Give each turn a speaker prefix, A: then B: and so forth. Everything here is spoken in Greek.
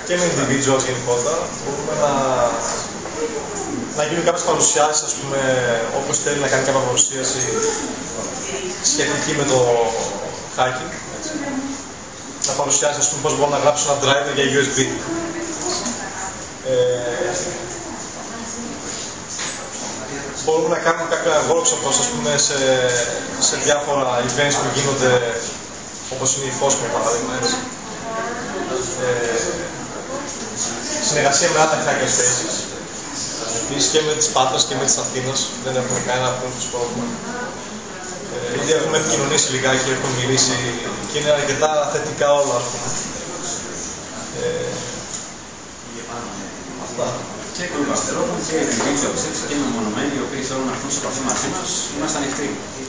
A: και με individuals γενικότερα. Μπορούμε να γίνουν κάποιες παρουσιάσεις, ας πούμε, όπως θέλει να κάνει κάποια παρουσίαση σχετική με το hacking. Έτσι. Να παρουσιάσει, ας πούμε, πώς μπορώ να γράψω ένα driver για USB. Μπορούμε να κάνουμε κάποια workshops, ας πούμε, σε διάφορα events που γίνονται, όπως είναι η Fosco, παράδειγμα, έτσι. Συνεργασία με άλλα hackerspaces. Επίσης και με τις Πάτρας και με τις Αθήνας. Δεν έχουμε κανένα απόλυτος πρόβλημα. Ήδη έχουμε επικοινωνήσει λιγάκι, έχουμε μιλήσει και είναι αρκετά θετικά όλα, ας πούμε. Αυτά.
B: Και εκδηλωστερόπων και individuals και μεμονωμένοι οι οποίοι θέλουν να έρθουν σε επαφή μαζί μας, είμαστε ανοιχτοί.